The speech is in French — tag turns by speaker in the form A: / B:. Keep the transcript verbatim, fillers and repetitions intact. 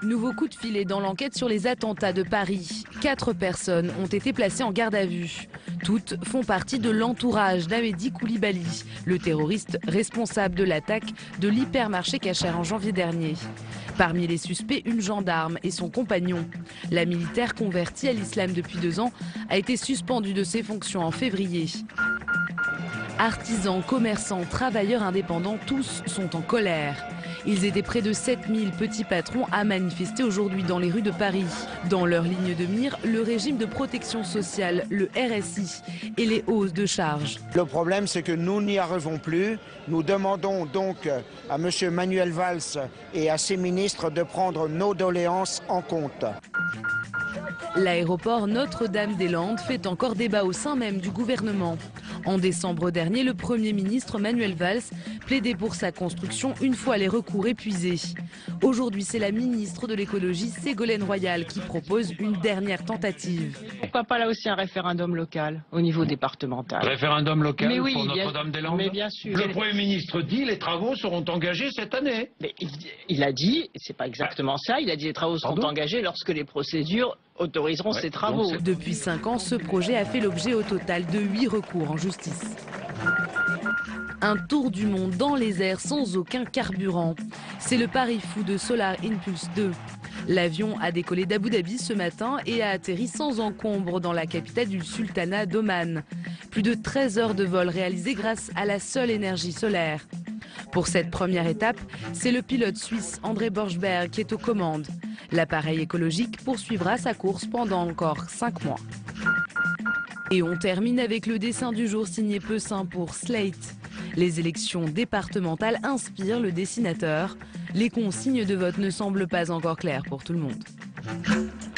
A: Nouveau coup de filet dans l'enquête sur les attentats de Paris. Quatre personnes ont été placées en garde à vue. Toutes font partie de l'entourage d'Amedy Coulibaly, le terroriste responsable de l'attaque de l'hypermarché Cacher en janvier dernier. Parmi les suspects, une gendarme et son compagnon. La militaire convertie à l'islam depuis deux ans a été suspendue de ses fonctions en février. Artisans, commerçants, travailleurs indépendants, tous sont en colère. Ils étaient près de sept mille petits patrons à manifester aujourd'hui dans les rues de Paris. Dans leur ligne de mire, le régime de protection sociale, le R S I, et les hausses de charges.
B: Le problème, c'est que nous n'y arrivons plus. Nous demandons donc à M. Manuel Valls et à ses ministres de prendre nos doléances en compte.
A: L'aéroport Notre-Dame-des-Landes fait encore débat au sein même du gouvernement. En décembre dernier, le Premier ministre Manuel Valls plaidait pour sa construction une fois les recours épuisés. Aujourd'hui, c'est la ministre de l'écologie Ségolène Royal qui propose une dernière tentative.
C: Pourquoi pas là aussi un référendum local au niveau départemental?
D: Référendum local
C: mais oui,
D: pour
C: bien,
D: Notre-Dame-des-Landes.
C: Mais bien sûr.
D: Le Premier ministre dit les travaux seront engagés cette année.
C: Mais il, il a dit, c'est pas exactement ça, il a dit les travaux seront
D: Pardon
C: engagés lorsque les procédures autoriseront
D: ouais,
C: ces travaux.
A: Depuis cinq ans, ce projet a fait l'objet au total de huit recours en justice. Un tour du monde dans les airs sans aucun carburant. C'est le pari fou de Solar Impulse deux. L'avion a décollé d'Abu Dhabi ce matin et a atterri sans encombre dans la capitale du Sultanat d'Oman. Plus de treize heures de vol réalisées grâce à la seule énergie solaire. Pour cette première étape, c'est le pilote suisse André Borschberg qui est aux commandes. L'appareil écologique poursuivra sa course pendant encore cinq mois. Et on termine avec le dessin du jour signé Peussin pour Slate. Les élections départementales inspirent le dessinateur. Les consignes de vote ne semblent pas encore claires pour tout le monde.